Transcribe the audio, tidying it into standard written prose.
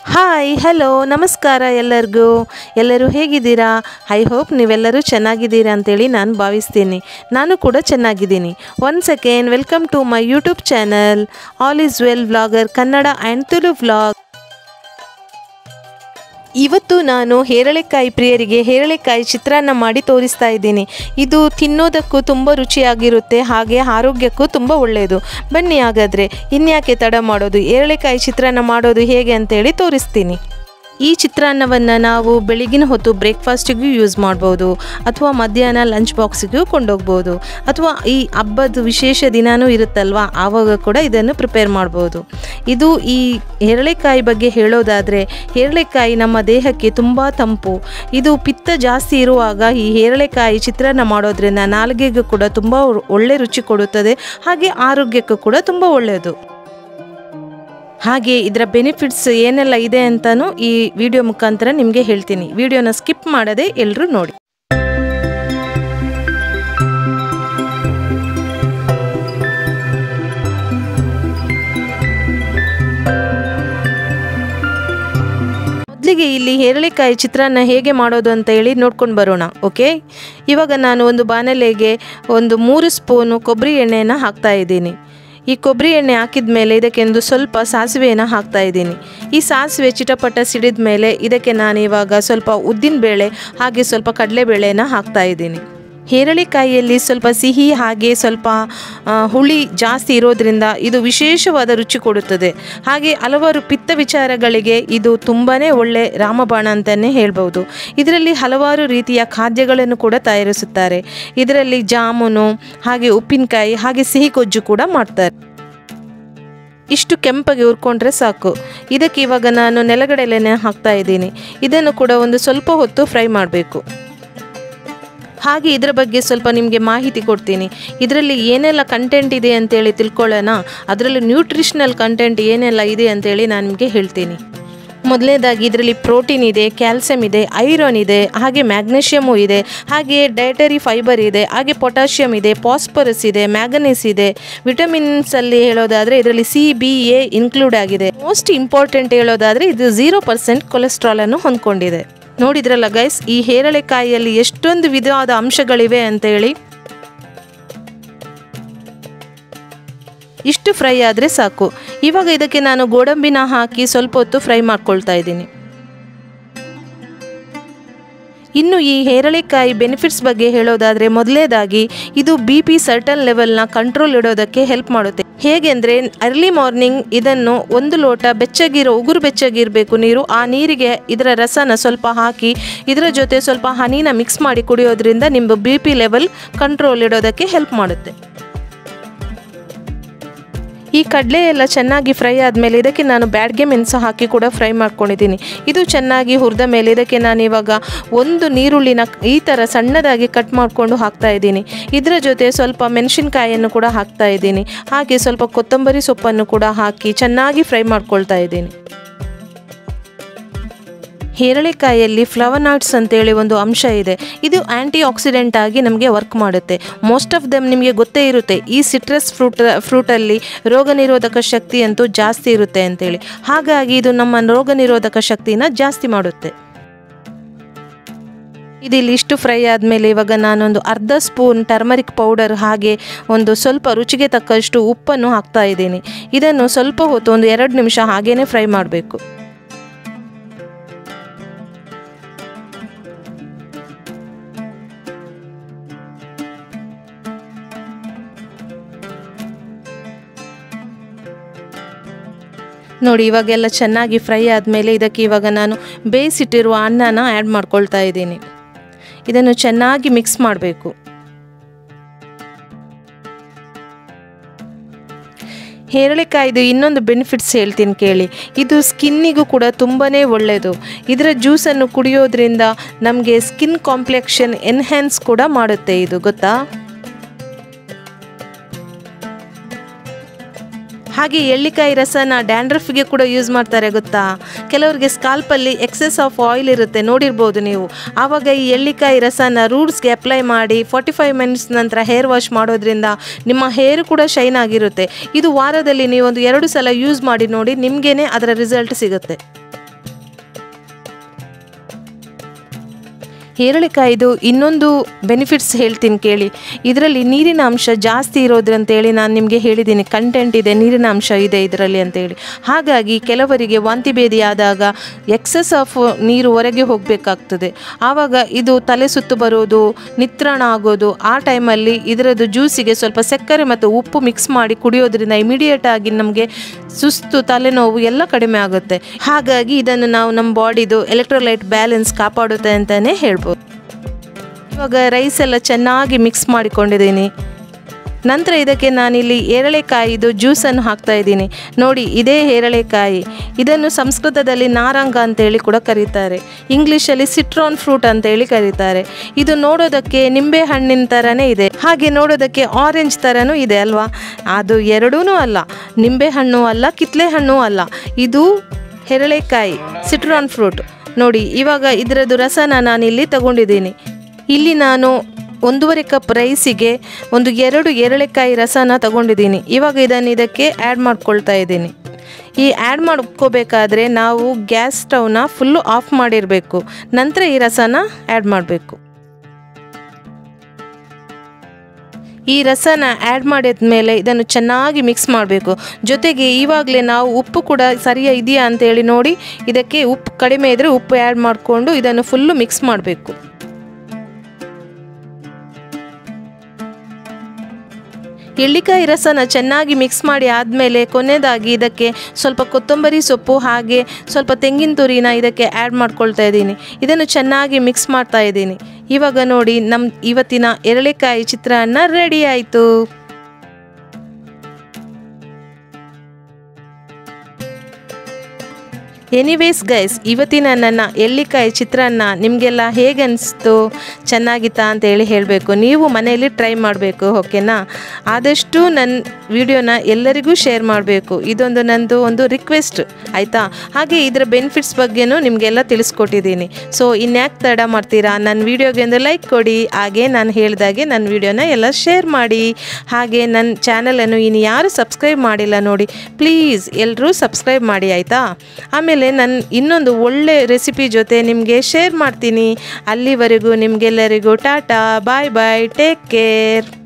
Hi hello ನಮಸ್ಕಾರ ಎಲ್ಲರೂ ಹೇಗಿದ್ದೀರಾ? ಐ ಹೋಪ್ ನೀವೆಲ್ಲರೂ ಚೆನ್ನಾಗಿದ್ದೀರಾ ಅಂತೇಳಿ ನಾನು ಭಾವಿಸ್ತೀನಿ. ನಾನು ಕೂಡ ಚೆನ್ನಾಗಿದ್ದೀನಿ. Once again welcome to my YouTube channel all is well vlogger Kannada and Tulu vlog. ಇವತ್ತು ನಾನು ಹೇರಳೆಕಾಯಿ ಪ್ರಿಯರಿಗೆ ಹೇರಳೆಕಾಯಿ ಚಿತ್ರಾನ್ನ ಮಾಡಿ ತೋರಿಸ್ತಾ ಇದ್ದೀನಿ. ಇದು ತಿನ್ನೋದಕ್ಕೂ ತುಂಬ ರುಚಿಯಾಗಿರುತ್ತೆ, ಹಾಗೆ ಆರೋಗ್ಯಕ್ಕೂ ತುಂಬ ಒಳ್ಳೆಯದು. ಬನ್ನಿ ಹಾಗಾದರೆ ಇನ್ಯಾಕೆ ತಡ ಮಾಡೋದು, ಹೇರಳೆಕಾಯಿ ಚಿತ್ರಾನ್ನ ಮಾಡೋದು ಹೇಗೆ ಅಂತೇಳಿ ತೋರಿಸ್ತೀನಿ. ಈ ಚಿತ್ರಾನ್ನವನ್ನು ನಾವು ಬೆಳಗಿನ ಹೊತ್ತು ಬ್ರೇಕ್ಫಾಸ್ಟಿಗೂ ಯೂಸ್ ಮಾಡ್ಬೋದು, ಅಥವಾ ಮಧ್ಯಾಹ್ನ ಲಂಚ್ ಬಾಕ್ಸಿಗೂ ಕೊಂಡೋಗ್ಬೋದು, ಅಥವಾ ಈ ಹಬ್ಬದ ವಿಶೇಷ ದಿನಾನೂ ಇರುತ್ತಲ್ವ ಆವಾಗ ಕೂಡ ಇದನ್ನು ಪ್ರಿಪೇರ್ ಮಾಡ್ಬೋದು. ಇದು ಈ ಹೇರಳೆಕಾಯಿ ಬಗ್ಗೆ ಹೇಳೋದಾದರೆ, ಹೇರಳೆಕಾಯಿ ನಮ್ಮ ದೇಹಕ್ಕೆ ತುಂಬ ತಂಪು. ಇದು ಪಿತ್ತ ಜಾಸ್ತಿ ಇರುವಾಗ ಈ ಹೇರಳೆಕಾಯಿ ಚಿತ್ರಾನ್ನ ಮಾಡೋದ್ರಿಂದ ನಾಲಿಗೆಗೂ ಕೂಡ ತುಂಬ ಒಳ್ಳೆ ರುಚಿ ಕೊಡುತ್ತದೆ, ಹಾಗೆ ಆರೋಗ್ಯಕ್ಕೂ ಕೂಡ ತುಂಬ ಒಳ್ಳೆಯದು. ಹಾಗೆ ಇದರ ಬೆನಿಫಿಟ್ಸ್ ಏನೆಲ್ಲ ಇದೆ ಅಂತಲೂ ಈ ವಿಡಿಯೋ ಮುಖಾಂತರ ನಿಮಗೆ ಹೇಳ್ತೀನಿ. ವಿಡಿಯೋನ ಸ್ಕಿಪ್ ಮಾಡದೆ ಎಲ್ಲರೂ ನೋಡಿ. ಮೊದಲಿಗೆ ಇಲ್ಲಿ ಹೇರಳೆಕಾಯಿ ಚಿತ್ರಾನ್ನ ಹೇಗೆ ಮಾಡೋದು ಅಂತ ಹೇಳಿ ನೋಡ್ಕೊಂಡು ಬರೋಣ. ಓಕೆ, ಇವಾಗ ನಾನು ಒಂದು ಬಾಣಲೆಗೆ 3 ಸ್ಪೂನು ಕೊಬ್ಬರಿ ಎಣ್ಣೆಯನ್ನು ಹಾಕ್ತಾ ಇದ್ದೀನಿ. ಈ ಕೊಬ್ಬರಿ ಎಣ್ಣೆ ಹಾಕಿದ ಮೇಲೆ ಇದಕ್ಕೆ ಒಂದು ಸ್ವಲ್ಪ ಸಾಸಿವೆಯನ್ನು ಹಾಕ್ತಾ ಇದ್ದೀನಿ. ಈ ಸಾಸಿವೆ ಚಿಟಪಟ ಸಿಡಿದ ಮೇಲೆ ಇದಕ್ಕೆ ನಾನು ಇವಾಗ ಸ್ವಲ್ಪ ಉದ್ದಿನಬೇಳೆ ಹಾಗೆ ಸ್ವಲ್ಪ ಕಡಲೆಬೇಳೆಯನ್ನು ಹಾಕ್ತಾ ಇದ್ದೀನಿ. ಹೇರಳೆಕಾಯಿಯಲ್ಲಿ ಸ್ವಲ್ಪ ಸಿಹಿ ಹಾಗೆ ಸ್ವಲ್ಪ ಹುಳಿ ಜಾಸ್ತಿ ಇರೋದ್ರಿಂದ ಇದು ವಿಶೇಷವಾದ ರುಚಿ ಕೊಡುತ್ತದೆ. ಹಾಗೆ ಹಲವಾರು ಪಿತ್ತ ವಿಚಾರಗಳಿಗೆ ಇದು ತುಂಬಾ ಒಳ್ಳೆ ರಾಮಬಾಣ ಅಂತಲೇ ಹೇಳ್ಬೋದು. ಇದರಲ್ಲಿ ಹಲವಾರು ರೀತಿಯ ಖಾದ್ಯಗಳನ್ನು ಕೂಡ ತಯಾರಿಸುತ್ತಾರೆ. ಇದರಲ್ಲಿ ಜಾಮೂನು ಹಾಗೆ ಉಪ್ಪಿನಕಾಯಿ ಹಾಗೆ ಸಿಹಿ ಕೊಜ್ಜು ಕೂಡ ಮಾಡ್ತಾರೆ. ಇಷ್ಟು ಕೆಂಪಗೆ ಹುರ್ಕೊಂಡ್ರೆ ಸಾಕು. ಇದಕ್ಕೆ ಇವಾಗ ನಾನು ನೆಲಗಡಲೆನೇ ಹಾಕ್ತಾ ಇದ್ದೀನಿ. ಇದನ್ನು ಕೂಡ ಒಂದು ಸ್ವಲ್ಪ ಹೊತ್ತು ಫ್ರೈ ಮಾಡಬೇಕು. ಹಾಗೆ ಇದರ ಬಗ್ಗೆ ಸ್ವಲ್ಪ ನಿಮಗೆ ಮಾಹಿತಿ ಕೊಡ್ತೀನಿ. ಇದರಲ್ಲಿ ಏನೆಲ್ಲ ಕಂಟೆಂಟ್ ಇದೆ ಅಂತೇಳಿ ತಿಳ್ಕೊಳ್ಳೋಣ. ಅದರಲ್ಲಿ ನ್ಯೂಟ್ರಿಷನಲ್ ಕಂಟೆಂಟ್ ಏನೆಲ್ಲ ಇದೆ ಅಂತೇಳಿ ನಾನು ನಿಮಗೆ ಹೇಳ್ತೀನಿ. ಮೊದಲನೇದಾಗಿ ಇದರಲ್ಲಿ ಪ್ರೋಟೀನ್ ಇದೆ, ಕ್ಯಾಲ್ಸಿಯಂ ಇದೆ, ಐರನ್ ಇದೆ, ಹಾಗೆ ಮ್ಯಾಗ್ನೀಷಿಯಮು ಇದೆ, ಹಾಗೆ ಡಯಟರಿ ಫೈಬರ್ ಇದೆ, ಹಾಗೆ ಪೊಟ್ಯಾಷಿಯಮ್ ಇದೆ, ಫಾಸ್ಫರಸ್ ಇದೆ, ಮ್ಯಾಗನೀಸ್ ಇದೆ. ವಿಟಮಿನ್ಸಲ್ಲಿ ಹೇಳೋದಾದರೆ ಇದರಲ್ಲಿ CBA ಇನ್ಕ್ಲೂಡ್ ಆಗಿದೆ. ಮೋಸ್ಟ್ ಇಂಪಾರ್ಟೆಂಟ್ ಹೇಳೋದಾದರೆ ಇದು 0% ಕೊಲೆಸ್ಟ್ರಾಲನ್ನು ಹೊಂದ್ಕೊಂಡಿದೆ. ನೋಡಿದ್ರಲ್ಲ ಗೈಸ್, ಈ ಹೇರಳೆಕಾಯಿಯಲ್ಲಿ ಎಷ್ಟೊಂದು ವಿಧವಾದ ಅಂಶಗಳಿವೆ ಅಂತೇಳಿ. ಇಷ್ಟು ಫ್ರೈ ಆದರೆ ಸಾಕು. ಇವಾಗ ಇದಕ್ಕೆ ನಾನು ಗೋಡಂಬಿನ ಹಾಕಿ ಸ್ವಲ್ಪ ಹೊತ್ತು ಫ್ರೈ ಮಾಡ್ಕೊಳ್ತಾ ಇದ್ದೀನಿ. ಇನ್ನು ಈ ಹೇರಳೆಕಾಯಿ ಬೆನಿಫಿಟ್ಸ್ ಬಗ್ಗೆ ಹೇಳೋದಾದರೆ, ಮೊದಲನೇದಾಗಿ ಇದು BP ಸರ್ಟನ್ ಲೆವೆಲ್ನ ಕಂಟ್ರೋಲ್ ಇಡೋದಕ್ಕೆ ಹೆಲ್ಪ್ ಮಾಡುತ್ತೆ. ಹೇಗೆ ಅಂದರೆ, ಅರ್ಲಿ ಮಾರ್ನಿಂಗ್ ಇದನ್ನು 1 ಲೋಟ ಉಗುರು ಬೆಚ್ಚಗಿರಬೇಕು ನೀರು, ಆ ನೀರಿಗೆ ಇದರ ರಸನ ಸ್ವಲ್ಪ ಹಾಕಿ ಇದರ ಜೊತೆ ಸ್ವಲ್ಪ ಹನಿನ ಮಿಕ್ಸ್ ಮಾಡಿ ಕುಡಿಯೋದ್ರಿಂದ ನಿಮ್ಮ BP ಲೆವೆಲ್ ಕಂಟ್ರೋಲ್ ಇಡೋದಕ್ಕೆ ಹೆಲ್ಪ್ ಮಾಡುತ್ತೆ. ಈ ಕಡಲೆ ಎಲ್ಲ ಚೆನ್ನಾಗಿ ಫ್ರೈ ಆದಮೇಲೆ ಇದಕ್ಕೆ ನಾನು ಬ್ಯಾಡಗೆ ಮೆಣಸು ಹಾಕಿ ಕೂಡ ಫ್ರೈ ಮಾಡ್ಕೊಂಡಿದ್ದೀನಿ. ಇದು ಚೆನ್ನಾಗಿ ಹುರಿದ ಮೇಲೆ ಇದಕ್ಕೆ ನಾನು ಇವಾಗ 1 ನೀರುಳ್ಳಿನ ಈ ಥರ ಸಣ್ಣದಾಗಿ ಕಟ್ ಮಾಡಿಕೊಂಡು ಹಾಕ್ತಾ ಇದ್ದೀನಿ. ಇದರ ಜೊತೆ ಸ್ವಲ್ಪ ಮೆಣಸಿನಕಾಯಿಯನ್ನು ಕೂಡ ಹಾಕ್ತಾ ಇದ್ದೀನಿ. ಹಾಗೆ ಸ್ವಲ್ಪ ಕೊತ್ತಂಬರಿ ಸೊಪ್ಪನ್ನು ಕೂಡ ಹಾಕಿ ಚೆನ್ನಾಗಿ ಫ್ರೈ ಮಾಡ್ಕೊಳ್ತಾ ಇದ್ದೀನಿ. ಹೇರಳೆಕಾಯಿಯಲ್ಲಿ ಫ್ಲವನಾಯ್ಡ್ಸ್ ಅಂತೇಳಿ ಒಂದು ಅಂಶ ಇದೆ. ಇದು ಆ್ಯಂಟಿ ಆಕ್ಸಿಡೆಂಟ್ ಆಗಿ ನಮಗೆ ವರ್ಕ್ ಮಾಡುತ್ತೆ. ಮೋಸ್ಟ್ ಆಫ್ ದಮ್ ನಿಮಗೆ ಗೊತ್ತೇ ಇರುತ್ತೆ, ಈ ಸಿಟ್ರಸ್ ಫ್ರೂಟಲ್ಲಿ ರೋಗ ನಿರೋಧಕ ಶಕ್ತಿ ಅಂತೂ ಜಾಸ್ತಿ ಇರುತ್ತೆ ಅಂತೇಳಿ. ಹಾಗಾಗಿ ಇದು ನಮ್ಮ ರೋಗ ನಿರೋಧಕ ಶಕ್ತಿನ ಜಾಸ್ತಿ ಮಾಡುತ್ತೆ. ಇದಿಲ್ಲಿ ಇಷ್ಟು ಫ್ರೈ ಆದಮೇಲೆ ಇವಾಗ ನಾನೊಂದು ಅರ್ಧ ಸ್ಪೂನ್ ಟರ್ಮರಿಕ್ ಪೌಡರ್ ಹಾಗೆ ಒಂದು ಸ್ವಲ್ಪ ರುಚಿಗೆ ತಕ್ಕಷ್ಟು ಉಪ್ಪನ್ನು ಹಾಕ್ತಾ ಇದ್ದೀನಿ. ಇದನ್ನು ಸ್ವಲ್ಪ ಹೊತ್ತು ಒಂದು 2 ನಿಮಿಷ ಹಾಗೇ ಫ್ರೈ ಮಾಡಬೇಕು. ನೋಡಿ, ಇವಾಗೆಲ್ಲ ಚೆನ್ನಾಗಿ ಫ್ರೈ ಆದಮೇಲೆ ಇದಕ್ಕೆ ಇವಾಗ ನಾನು ಬೇಯಿಸಿಟ್ಟಿರುವ ಅನ್ನನ ಆ್ಯಡ್ ಮಾಡ್ಕೊಳ್ತಾ ಇದ್ದೀನಿ. ಇದನ್ನು ಚೆನ್ನಾಗಿ ಮಿಕ್ಸ್ ಮಾಡಬೇಕು. ಹೇರಳೆಕಾಯಿದು ಇನ್ನೊಂದು ಬೆನಿಫಿಟ್ಸ್ ಹೇಳ್ತೀನಿ ಕೇಳಿ. ಇದು ಸ್ಕಿನ್ನಿಗೂ ಕೂಡ ತುಂಬಾ ಒಳ್ಳೆಯದು. ಇದರ ಜ್ಯೂಸನ್ನು ಕುಡಿಯೋದ್ರಿಂದ ನಮಗೆ ಸ್ಕಿನ್ ಕಾಂಪ್ಲೆಕ್ಷನ್ ಎನ್ಹ್ಯಾನ್ಸ್ ಕೂಡ ಮಾಡುತ್ತೆ. ಇದು ಗೊತ್ತಾ? ಹಾಗೆ ಎಳ್ಳಿಕಾಯಿ ರಸನ ಡ್ಯಾಂಡ್ರಫ್ಗೆ ಕೂಡ ಯೂಸ್ ಮಾಡ್ತಾರೆ ಗೊತ್ತಾ. ಕೆಲವರಿಗೆ ಸ್ಕಾಲ್ಪಲ್ಲಿ ಎಕ್ಸೆಸ್ ಆಫ್ ಆಯಿಲ್ ಇರುತ್ತೆ, ನೋಡಿರ್ಬೋದು ನೀವು. ಆವಾಗ ಈ ಎಳ್ಳಿಕಾಯಿ ರಸನ ರೂಟ್ಸ್ಗೆ ಅಪ್ಲೈ ಮಾಡಿ 45 ಮಿನಿಟ್ಸ್ ನಂತರ ಹೇರ್ ವಾಶ್ ಮಾಡೋದ್ರಿಂದ ನಿಮ್ಮ ಹೇರ್ ಕೂಡ ಶೈನ್ ಆಗಿರುತ್ತೆ. ಇದು ವಾರದಲ್ಲಿ ನೀವು ಒಂದು 2 ಸಲ ಯೂಸ್ ಮಾಡಿ ನೋಡಿ, ನಿಮಗೇನೆ ಅದರ ರಿಸಲ್ಟ್ ಸಿಗುತ್ತೆ. ಹೇರಳೆಕಾಯಿದು ಇನ್ನೊಂದು ಬೆನಿಫಿಟ್ಸ್ ಹೇಳ್ತೀನಿ ಕೇಳಿ. ಇದರಲ್ಲಿ ನೀರಿನ ಅಂಶ ಜಾಸ್ತಿ ಇರೋದ್ರಂತೇಳಿ ನಾನು ನಿಮಗೆ ಹೇಳಿದ್ದೀನಿ, ಕಂಟೆಂಟ್ ಇದೆ, ನೀರಿನ ಅಂಶ ಇದೆ ಇದರಲ್ಲಿ ಅಂತೇಳಿ. ಹಾಗಾಗಿ ಕೆಲವರಿಗೆ ವಾಂತಿ ಭೇದಿ ಆದಾಗ ಎಕ್ಸಸ್ ಆಫ್ ನೀರು ಹೊರಗೆ ಹೋಗಬೇಕಾಗ್ತದೆ. ಆವಾಗ ಇದು ತಲೆ ಸುತ್ತು ಬರೋದು, ನಿತ್ರಾಣ ಆಗೋದು, ಆ ಟೈಮಲ್ಲಿ ಇದರದ್ದು ಜ್ಯೂಸಿಗೆ ಸ್ವಲ್ಪ ಸಕ್ಕರೆ ಮತ್ತು ಉಪ್ಪು ಮಿಕ್ಸ್ ಮಾಡಿ ಕುಡಿಯೋದ್ರಿಂದ ಇಮಿಡಿಯೇಟ್ ಆಗಿ ನಮಗೆ ಸುಸ್ತು, ತಲೆನೋವು ಎಲ್ಲ ಕಡಿಮೆ ಆಗುತ್ತೆ. ಹಾಗಾಗಿ ಇದನ್ನು ನಾವು ನಮ್ಮ ಬಾಡಿದು ಎಲೆಕ್ಟ್ರೋಲೈಟ್ ಬ್ಯಾಲೆನ್ಸ್ ಕಾಪಾಡುತ್ತೆ ಅಂತಲೇ ಹೇಳ್ಬೋದು. ಇವಾಗ ರೈಸ್ ಎಲ್ಲ ಚೆನ್ನಾಗಿ ಮಿಕ್ಸ್ ಮಾಡಿಕೊಂಡಿದ್ದೀನಿ. ನಂತರ ಇದಕ್ಕೆ ನಾನಿಲ್ಲಿ ಹೇರಳೆಕಾಯಿದು ಜ್ಯೂಸನ್ನು ಹಾಕ್ತಾ ಇದ್ದೀನಿ. ನೋಡಿ, ಇದೇ ಹೇರಳೆಕಾಯಿ. ಇದನ್ನು ಸಂಸ್ಕೃತದಲ್ಲಿ ನಾರಂಗ ಅಂತೇಳಿ ಕೂಡ ಕರೀತಾರೆ, ಇಂಗ್ಲೀಷಲ್ಲಿ ಸಿಟ್ರಾನ್ ಫ್ರೂಟ್ ಅಂತೇಳಿ ಕರೀತಾರೆ. ಇದು ನೋಡೋದಕ್ಕೆ ನಿಂಬೆ ಹಣ್ಣಿನ ಥರನೇ ಇದೆ, ಹಾಗೆ ನೋಡೋದಕ್ಕೆ ಆರೆಂಜ್ ಥರನೂ ಇದೆ ಅಲ್ವಾ. ಅದು ಎರಡೂ ಅಲ್ಲ, ನಿಂಬೆ ಹಣ್ಣು ಅಲ್ಲ, ಕಿತ್ತಳೆ ಹಣ್ಣು ಅಲ್ಲ, ಇದು ಹೇರಳೆಕಾಯಿ, ಸಿಟ್ರಾನ್ ಫ್ರೂಟ್. ನೋಡಿ, ಇವಾಗ ಇದರದ್ದು ರಸನ ನಾನಿಲ್ಲಿ ತಗೊಂಡಿದ್ದೀನಿ. ಇಲ್ಲಿ ನಾನು 1.5 ಕಪ್ ರೈಸಿಗೆ 2 ಹೇರಳೆಕಾಯಿ ರಸನ ತಗೊಂಡಿದ್ದೀನಿ. ಇವಾಗ ಇದಕ್ಕೆ ಆ್ಯಡ್ ಮಾಡ್ಕೊಳ್ತಾ ಇದ್ದೀನಿ. ಈ ಆ್ಯಡ್ ಮಾಡ್ಕೋಬೇಕಾದ್ರೆ ನಾವು ಗ್ಯಾಸ್ ಸ್ಟವ್ನ ಫುಲ್ಲು ಆಫ್ ಮಾಡಿರಬೇಕು. ನಂತರ ಈ ರಸನ ಆ್ಯಡ್ ಮಾಡಬೇಕು. ಈ ರಸನ ಆ್ಯಡ್ ಮಾಡಿದ ಮೇಲೆ ಇದನ್ನು ಚೆನ್ನಾಗಿ ಮಿಕ್ಸ್ ಮಾಡಬೇಕು. ಜೊತೆಗೆ ಇವಾಗಲೇ ನಾವು ಉಪ್ಪು ಕೂಡ ಸರಿಯಾಗಿ ಇದೆಯಾ ಅಂತೇಳಿ ನೋಡಿ, ಇದಕ್ಕೆ ಉಪ್ಪು ಕಡಿಮೆ ಇದ್ದರೆ ಉಪ್ಪು ಆ್ಯಡ್ ಮಾಡಿಕೊಂಡು ಇದನ್ನು ಫುಲ್ಲು ಮಿಕ್ಸ್ ಮಾಡಬೇಕು. ಎಳ್ಳಿಕಾಯಿ ರಸನ ಚೆನ್ನಾಗಿ ಮಿಕ್ಸ್ ಮಾಡಿ ಆದಮೇಲೆ ಕೊನೆಯದಾಗಿ ಇದಕ್ಕೆ ಸ್ವಲ್ಪ ಕೊತ್ತಂಬರಿ ಸೊಪ್ಪು ಹಾಗೆ ಸ್ವಲ್ಪ ತೆಂಗಿನ ತುರಿನ ಇದಕ್ಕೆ ಆ್ಯಡ್ ಮಾಡ್ಕೊಳ್ತಾ ಇದ್ದೀನಿ. ಇದನ್ನು ಚೆನ್ನಾಗಿ ಮಿಕ್ಸ್ ಮಾಡ್ತಾ ಇದ್ದೀನಿ. ಇವಾಗ ನೋಡಿ, ನಮ್ಮ ಇವತ್ತಿನ ಹೇರಳೆಕಾಯಿ ಚಿತ್ರಾನ್ನ ರೆಡಿ ಆಯಿತು. ಎನಿವೇಸ್ ಗೈಸ್, ಇವತ್ತಿನ ನನ್ನ ಎಳ್ಳಿಕಾಯಿ ಚಿತ್ರಾನ್ನ ನಿಮಗೆಲ್ಲ ಹೇಗೆ ಅನಿಸ್ತು, ಚೆನ್ನಾಗಿತ್ತಾ ಅಂತೇಳಿ ಹೇಳಬೇಕು. ನೀವು ಮನೆಯಲ್ಲಿ ಟ್ರೈ ಮಾಡಬೇಕು, ಓಕೆನಾ. ಆದಷ್ಟು ನನ್ನ ವಿಡಿಯೋನ ಎಲ್ಲರಿಗೂ ಶೇರ್ ಮಾಡಬೇಕು. ಇದೊಂದು ನಂದು ಒಂದು ರಿಕ್ವೆಸ್ಟ್, ಆಯಿತಾ. ಹಾಗೆ ಇದರ ಬೆನಿಫಿಟ್ಸ್ ಬಗ್ಗೆನೂ ನಿಮಗೆಲ್ಲ ತಿಳಿಸ್ಕೊಟ್ಟಿದ್ದೀನಿ. ಸೊ ಇನ್ಯಾಕೆ ತಡ ಮಾಡ್ತೀರಾ, ನನ್ನ ವಿಡಿಯೋಗೆ ಒಂದು ಲೈಕ್ ಕೊಡಿ. ಹಾಗೆ ನಾನು ಹೇಳಿದಾಗೆ ನನ್ನ ವಿಡಿಯೋನ ಎಲ್ಲ ಶೇರ್ ಮಾಡಿ. ಹಾಗೆ ನನ್ನ ಚಾನಲನ್ನು ಇನ್ನು ಯಾರು ಸಬ್ಸ್ಕ್ರೈಬ್ ಮಾಡಿಲ್ಲ ನೋಡಿ, ಪ್ಲೀಸ್ ಎಲ್ಲರೂ ಸಬ್ಸ್ಕ್ರೈಬ್ ಮಾಡಿ, ಆಯಿತಾ. ಆಮೇಲೆ ನಾನು ಇನ್ನೊಂದು ಒಳ್ಳೆ ರೆಸಿಪಿ ಜೊತೆ ನಿಮಗೆ ಶೇರ್ ಮಾಡ್ತೀನಿ. ಅಲ್ಲಿವರೆಗೂ ನಿಮಗೆಲ್ಲರಿಗೂ tata, bye bye, take care.